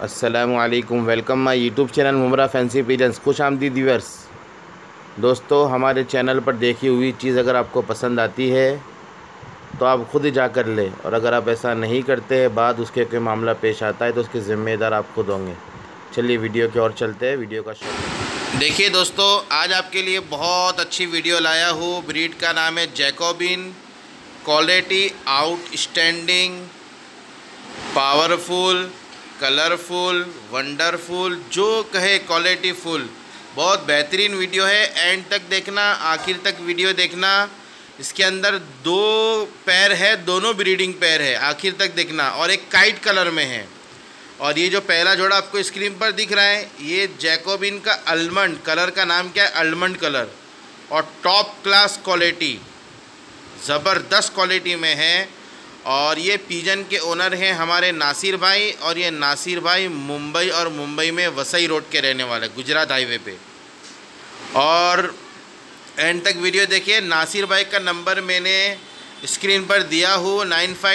अस्सलामुअलैकुम, welcome my YouTube channel Mumra fancy pigeons. खुश आमदीद व्यूअर्स। दोस्तों, हमारे चैनल पर देखी हुई चीज़ अगर आपको पसंद आती है तो आप ख़ुद ही जाकर लें, और अगर आप ऐसा नहीं करते हैं, बाद उसके कोई मामला पेश आता है तो उसके ज़िम्मेदार आप खुद होंगे। चलिए वीडियो की ओर चलते हैं। वीडियो का शुरू। देखिए दोस्तों, आज आपके लिए बहुत अच्छी वीडियो लाया हूँ। ब्रीड का नाम है jacobin. Quality outstanding, powerful, colourful, wonderful, जो कहे क्वालिटी फुल। बहुत बेहतरीन वीडियो है, एंड तक देखना, आखिर तक वीडियो देखना। इसके अंदर 2 पैर है, दोनों ब्रीडिंग पैर है, आखिर तक देखना। और एक काइट कलर में है। और ये जो पहला जोड़ा आपको स्क्रीन पर दिख रहा है, ये जैकोबिन का आलमंड कलर का नाम क्या है, आलमंड कलर। और टॉप क्लास क्वालिटी, ज़बरदस्त क्वालिटी में है। और ये पिजन के ओनर हैं हमारे नासिर भाई, और ये नासिर भाई मुंबई और मुंबई में वसई रोड के रहने वाले, गुजरात हाईवे पे। और एंड तक वीडियो देखिए। नासिर भाई का नंबर मैंने स्क्रीन पर दिया हूँ,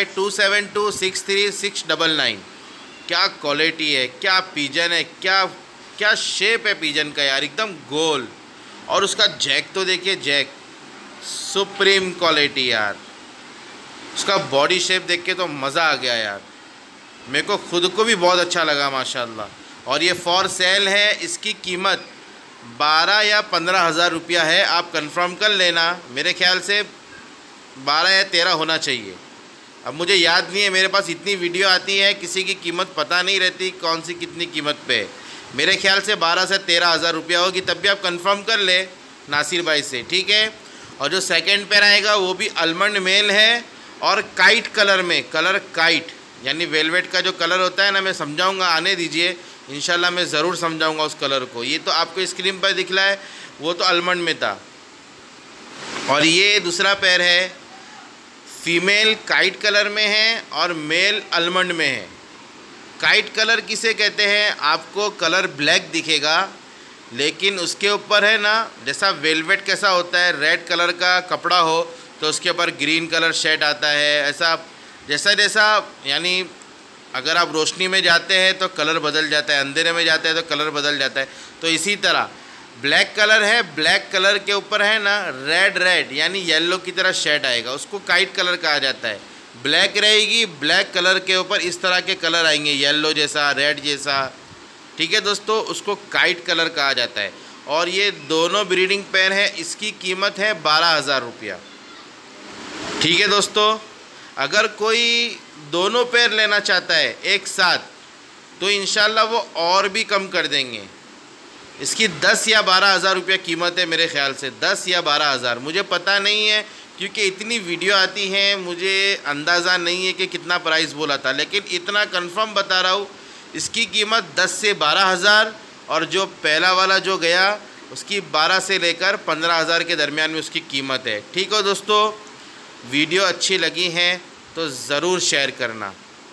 9527263699। क्या क्वालिटी है, क्या पिजन है, क्या शेप है पिजन का यार, एकदम गोल। और उसका जैक तो देखिए, जैक सुप्रीम क्वालिटी यार। उसका बॉडी शेप देख के तो मज़ा आ गया यार, मेरे को खुद को भी बहुत अच्छा लगा माशाल्लाह। और ये फॉर सेल है। इसकी कीमत 12 या 15 हज़ार रुपया है। आप कंफर्म कर लेना, मेरे ख्याल से 12 या 13 होना चाहिए। अब मुझे याद नहीं है, मेरे पास इतनी वीडियो आती है, किसी की कीमत पता नहीं रहती कौन सी कितनी कीमत पे है। मेरे ख्याल से 12 से 13 हज़ार रुपया होगी, तब भी आप कंफर्म कर ले नासिर भाई से, ठीक है। और जो सेकेंड पैर आएगा वो भी आलमंड मेल है, और काइट कलर में, कलर काइट यानी वेलवेट का जो कलर होता है ना, मैं समझाऊंगा, आने दीजिए, इंशाल्लाह मैं ज़रूर समझाऊंगा उस कलर को। ये तो आपको स्क्रीन पर दिख रहा है, वो तो आलमंड में था। और ये दूसरा पैर है, फीमेल काइट कलर में है और मेल आलमंड में है। काइट कलर किसे कहते हैं, आपको कलर ब्लैक दिखेगा, लेकिन उसके ऊपर है ना, जैसा वेलवेट कैसा होता है, रेड कलर का कपड़ा हो तो उसके ऊपर ग्रीन कलर शेड आता है, ऐसा जैसा जैसा, यानी अगर आप रोशनी में जाते हैं तो कलर बदल जाता है, अंधेरे में जाते हैं तो कलर बदल जाता है। तो इसी तरह ब्लैक कलर है, ब्लैक कलर के ऊपर है ना रेड यानी येलो की तरह शेड आएगा, उसको काइट कलर कहा जाता है। ब्लैक रहेगी, ब्लैक कलर के ऊपर इस तरह के कलर आएंगे, येलो जैसा, रेड जैसा, ठीक है दोस्तों, उसको काइट कलर कहा जाता है। और ये दोनों ब्रीडिंग पेयर है, इसकी कीमत है 12 हज़ार रुपया, ठीक है दोस्तों। अगर कोई दोनों पैर लेना चाहता है एक साथ तो इंशाल्लाह वो और भी कम कर देंगे। इसकी 10 या 12 हज़ार रुपया कीमत है मेरे ख्याल से, 10 या 12 हज़ार, मुझे पता नहीं है क्योंकि इतनी वीडियो आती हैं, मुझे अंदाज़ा नहीं है कि कितना प्राइस बोला था, लेकिन इतना कंफर्म बता रहा हूँ, इसकी कीमत 10 से 12 हज़ार। और जो पहला वाला जो गया उसकी 12 से लेकर 15 हज़ार के दरमियान में उसकी कीमत है, ठीक है दोस्तों। वीडियो अच्छी लगी हैं तो ज़रूर शेयर करना।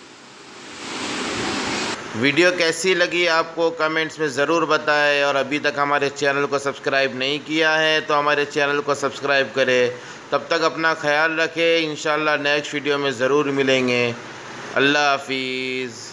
वीडियो कैसी लगी आपको कमेंट्स में ज़रूर बताएं, और अभी तक हमारे चैनल को सब्सक्राइब नहीं किया है तो हमारे चैनल को सब्सक्राइब करें। तब तक अपना ख्याल रखें, इंशाल्लाह नेक्स्ट वीडियो में ज़रूर मिलेंगे। अल्लाह हाफिज़।